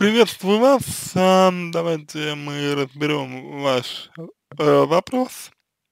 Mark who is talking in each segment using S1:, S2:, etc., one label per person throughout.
S1: Приветствую вас. Давайте мы разберем ваш вопрос.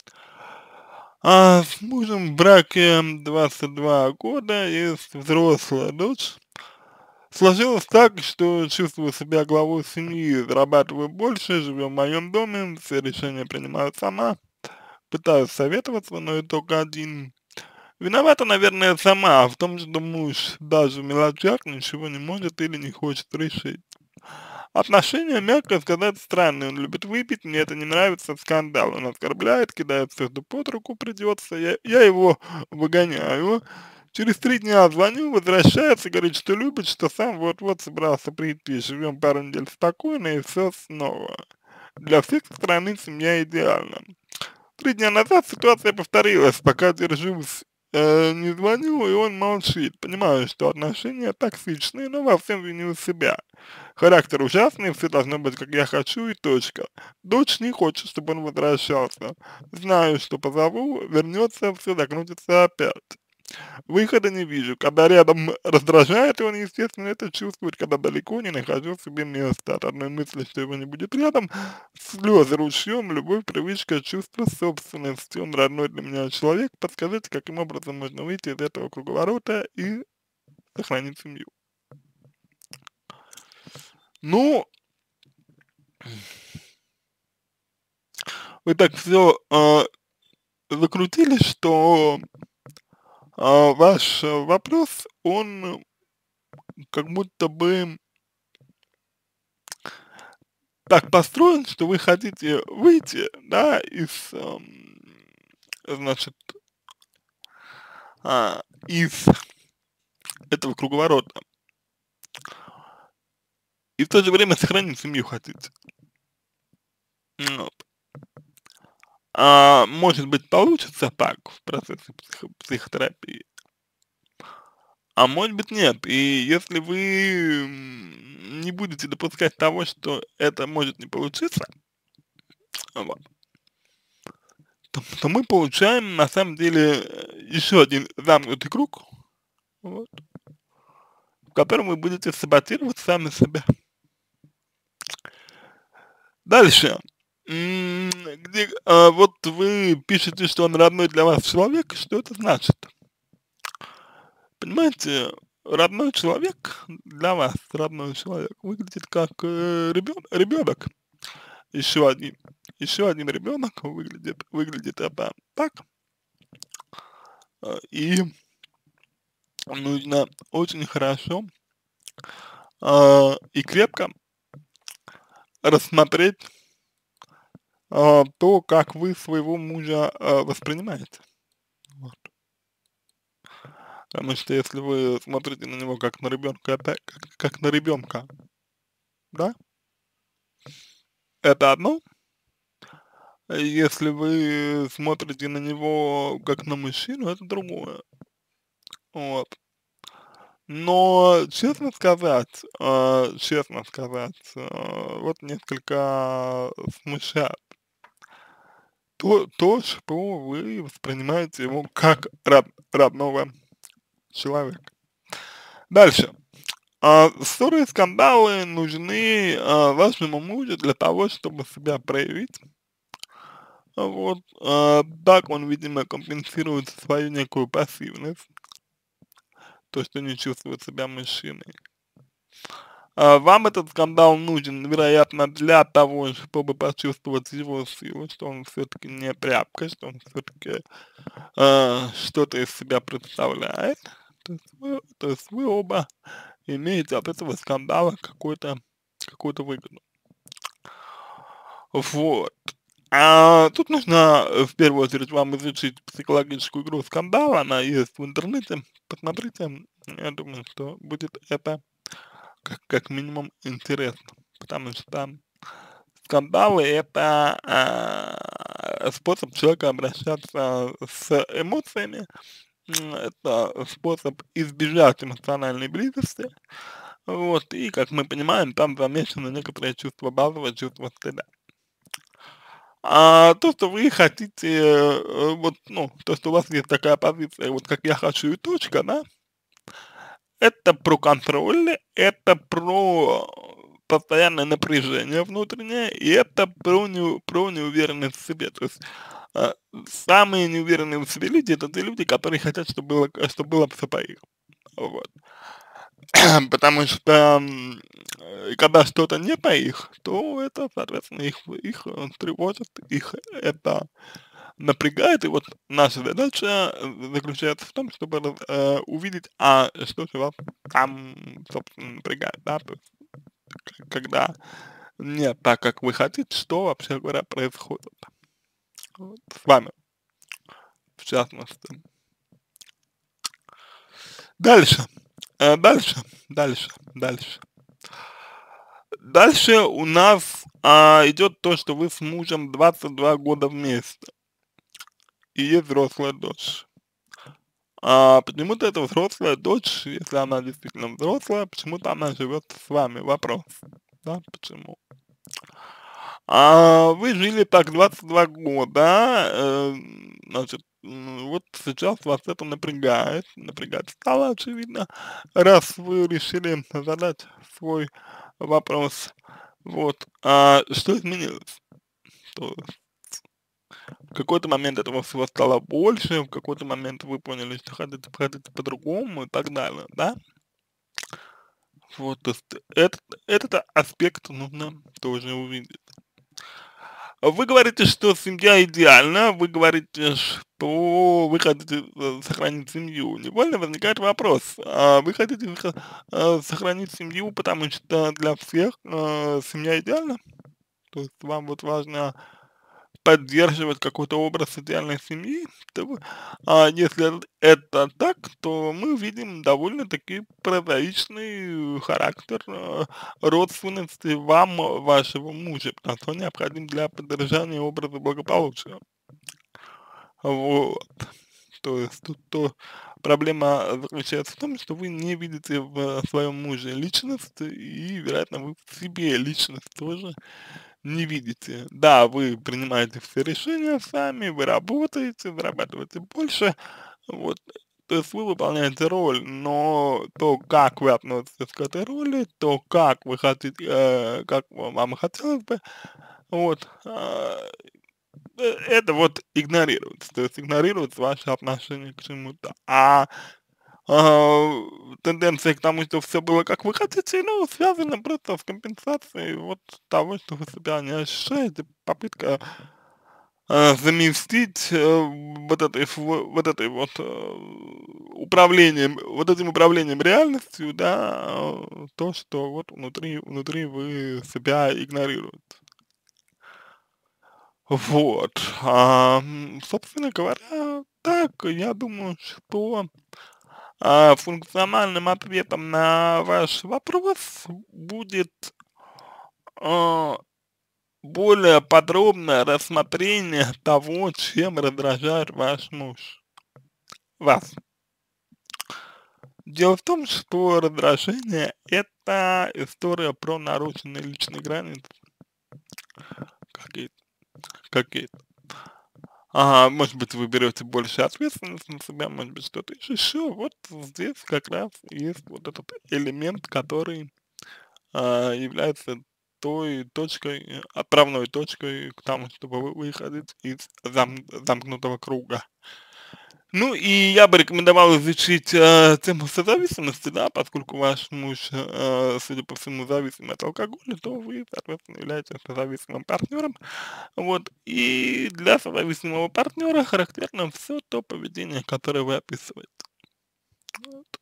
S1: С мужем в браке 22 года, есть взрослая дочь. Сложилось так, что чувствую себя главой семьи, зарабатываю больше, живем в моем доме, все решения принимаю сама, пытаюсь советоваться, но итог один. Виновата, наверное, сама в том, что муж даже в мелочах ничего не может или не хочет решить. Отношения, мягко сказать, странные. Он любит выпить, мне это не нравится, скандал. Он оскорбляет, кидает все, что под руку придется. Я его выгоняю. Через 3 дня звоню, возвращается, говорит, что любит, что сам вот-вот собрался прийти. Живем пару недель спокойно, и все снова. Для всех стороны семья идеальна. 3 дня назад ситуация повторилась, пока держусь, не звоню, и он молчит. Понимаю, что отношения токсичные, но во всем виню себя. Характер ужасный, все должно быть, как я хочу, и точка. Дочь не хочет, чтобы он возвращался. Знаю, что позову, вернется, все закрутится опять. Выхода не вижу. Когда рядом раздражает, он, естественно, это чувствует, когда далеко не нахожу себе места. От одной мысли, что его не будет рядом, слезы ручьем, любовь, привычка, чувство собственности. Он родной для меня человек. Подскажите, каким образом можно выйти из этого круговорота и сохранить семью? Ну, вы так все закрутили, что ваш вопрос, он как будто бы так построен, что вы хотите выйти, да, из, значит, из этого круговорота, и в то же время сохранить семью хотите. Вот. Может быть, получится так в процессе психотерапии, а может быть нет. И если вы не будете допускать того, что это может не получиться, вот, то мы получаем на самом деле еще один замкнутый круг, вот, в котором вы будете саботировать сами себя. Дальше. Где, вот вы пишете, что он родной для вас человек, что это значит? Понимаете, родной человек для вас, родной человек, выглядит как ребенок, еще один, еще один ребенок выглядит это так, и нужно очень хорошо и крепко рассмотреть то, как вы своего мужа воспринимаете. Вот. Потому что если вы смотрите на него как на ребенка, это как на ребенка, да, это одно. Если вы смотрите на него как на мужчину, это другое. Вот. Но вот несколько смущает то, что вы воспринимаете его как родного человека. Дальше. Ссоры и скандалы нужны вашему мужу для того, чтобы себя проявить. Вот. Так он, видимо, компенсирует свою некую пассивность, то, что не чувствует себя мужчиной. Вам этот скандал нужен, вероятно, для того, чтобы почувствовать его силу, что он все-таки не тряпка, что он все-таки что-то из себя представляет. То есть вы оба имеете от этого скандала какую-то выгоду. Вот. Тут нужно в первую очередь вам изучить психологическую игру скандала, она есть в интернете, посмотрите, я думаю, что будет это как минимум интересно, потому что скандалы это способ человека обращаться с эмоциями, это способ избежать эмоциональной близости, вот, и, как мы понимаем, там замешаны некоторые чувства базовые, чувства стыда. То, что вы хотите, вот, ну, то, что у вас есть такая позиция, вот как я хочу и точка, да, это про контроль, это про постоянное напряжение внутреннее, и это про неуверенность в себе. То есть а, самые неуверенные в себе люди — это те люди, которые хотят, чтобы было все по их. Вот. Потому что когда что-то не по их, то это, соответственно, их тревожит, их это напрягает. И вот наша задача заключается в том, чтобы увидеть, а что же вас там, собственно, напрягает, да, то есть когда не так, как вы хотите, что вообще говоря происходит вот, с вами, в частности. Дальше, дальше. Дальше у нас идет то, что вы с мужем 22 года вместе, и есть взрослая дочь. Почему-то эта взрослая дочь, если она действительно взрослая, почему-то она живет с вами. Вопрос, да, почему? Вы жили так 22 года, значит, вот сейчас вас это напрягать стало, очевидно, раз вы решили задать свой вопрос. Вот, что изменилось? То есть в какой-то момент этого всего стало больше, в какой-то момент вы поняли, что хотите по-другому и так далее, да? Вот, то есть этот аспект нужно тоже увидеть. Вы говорите, что семья идеальна, вы говорите, что вы хотите сохранить семью. Невольно возникает вопрос, вы хотите сохранить семью, потому что для всех семья идеальна? То есть вам вот важно поддерживать какой-то образ идеальной семьи, то если это так, то мы видим довольно-таки прозаичный характер родственности вам, вашего мужа, потому что он необходим для поддержания образа благополучия. Вот. То есть тут проблема заключается в том, что вы не видите в своем муже личность, и, вероятно, вы в себе личность тоже не видите. Да, вы принимаете все решения сами, вы работаете, зарабатываете больше, вот, то есть вы выполняете роль, но то, как вы относитесь к этой роли, то, как вы хотите, как вам хотелось бы, вот, это вот игнорируется, то есть игнорируется ваше отношение к чему-то. А, тенденция к тому, что все было как вы хотите, ну, связана просто с компенсацией вот того, что вы себя не ощущаете, попытка заместить вот этой вот управлением, вот этим управлением реальностью, да, то, что вот внутри вы себя игнорируете. Вот, собственно говоря, так, я думаю, что функциональным ответом на ваш вопрос будет а, более подробное рассмотрение того, чем раздражает ваш муж вас. Дело в том, что раздражение — это история про нарушенные личные границы какие-то. какие-то. Может быть, вы берете больше ответственности на себя, может быть, что-то еще. Вот здесь как раз есть вот этот элемент, который является той точкой, отправной точкой к тому, чтобы выходить из замкнутого круга. Ну и я бы рекомендовал изучить тему созависимости, да, поскольку ваш муж, судя по всему, зависим от алкоголя, то вы, соответственно, являетесь созависимым партнером. Вот. И для созависимого партнера характерно все то поведение, которое вы описываете. Вот.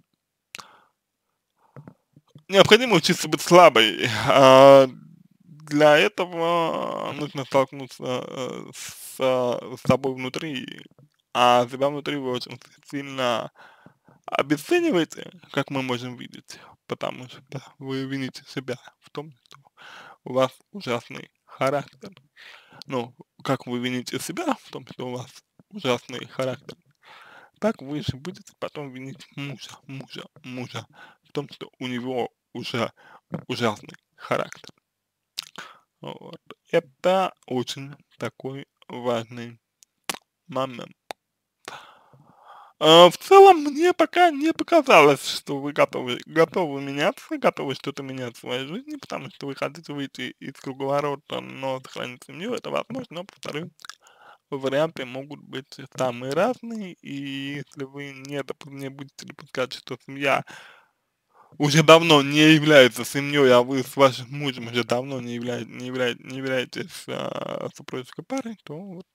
S1: Необходимо учиться быть слабой. Для этого нужно столкнуться с собой внутри, а себя внутри вы очень сильно обесцениваете, как мы можем видеть, потому что вы вините себя в том, что у вас ужасный характер. Ну, как вы вините себя в том, что у вас ужасный характер, так вы же будете потом винить мужа в том, что у него уже ужасный характер. Вот. Это очень такой важный момент. В целом, мне пока не показалось, что вы готовы меняться, готовы что-то менять в своей жизни, потому что вы хотите выйти из круговорота, но сохранить семью, это возможно, но, повторю, варианты могут быть самые разные, и если вы не будете допускать, что семья уже давно не является семьей, а вы с вашим мужем уже давно не являетесь супружеской парой, то вот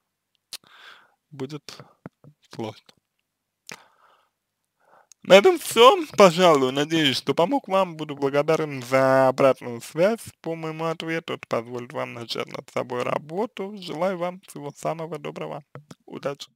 S1: будет сложно. На этом все, пожалуй. Надеюсь, что помог вам. Буду благодарен за обратную связь по моему ответу. Это позволит вам начать над собой работу. Желаю вам всего самого доброго. Удачи.